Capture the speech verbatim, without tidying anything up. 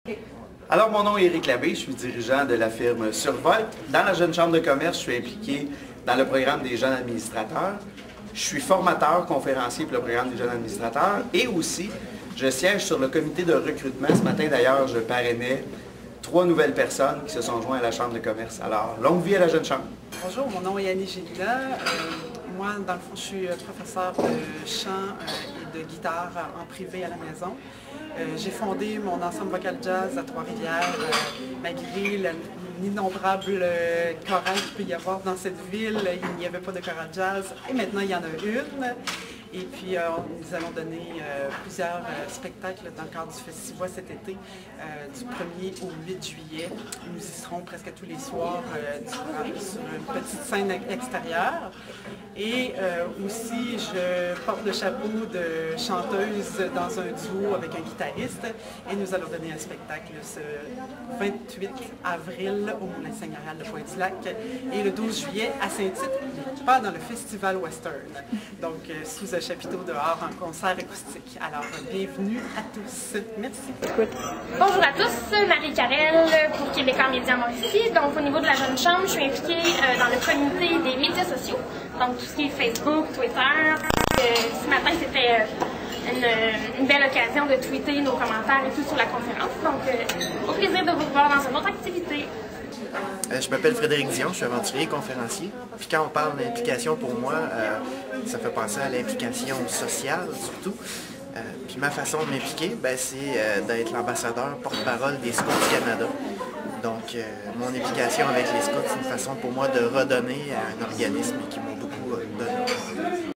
Alors, mon nom est Éric Labbé, je suis dirigeant de la firme Survolt. Dans la Jeune Chambre de commerce, je suis impliqué dans le programme des jeunes administrateurs. Je suis formateur, conférencier pour le programme des jeunes administrateurs et aussi, je siège sur le comité de recrutement. Ce matin, d'ailleurs, je parrainais trois nouvelles personnes qui se sont jointes à la Chambre de commerce. Alors, longue vie à la Jeune Chambre. Bonjour, mon nom est Annie Gélina. Euh, moi, dans le fond, je suis professeure de chant euh, et de guitare en privé à la maison. Euh, J'ai fondé mon ensemble vocal jazz à Trois-Rivières, euh, malgré l'innombrable euh, chorale qu'il peut y avoir dans cette ville. Il n'y avait pas de chorale jazz et maintenant il y en a une. Et puis, euh, nous allons donner euh, plusieurs euh, spectacles dans le cadre du Festivois cet été, euh, du premier au huit juillet. Nous y serons presque tous les soirs euh, sur une petite scène extérieure. Et euh, aussi, je porte le chapeau de chanteuse dans un duo avec un guitariste. Et nous allons donner un spectacle ce vingt-huit avril au Moulin Seigneurial de Pointe-du-Lac et le douze juillet à Saint-Tite, pas dans le Festival Western. Donc, euh, sous un chapiteau dehors en concert acoustique. Alors, bienvenue à tous. Merci. Bonjour à tous, Marie Carrel pour Québécois Médias Mauricie. Donc, au niveau de la Jeune Chambre, je suis impliquée euh, dans le comité des médias sociaux, donc tout ce qui est Facebook, Twitter. Euh, ce matin, c'était euh, une, une belle occasion de tweeter nos commentaires et tout sur la conférence. Donc, euh, au plaisir de vous revoir dans une autre activité. Euh, je m'appelle Frédéric Dion, je suis aventurier et conférencier. Puis quand on parle d'implication, pour moi, euh, ça fait penser à l'implication sociale surtout. Euh, puis ma façon de m'impliquer, ben, c'est euh, d'être l'ambassadeur porte-parole des Scouts du Canada. Donc euh, mon implication avec les Scouts, c'est une façon pour moi de redonner à un organisme qui m'a beaucoup euh, donné.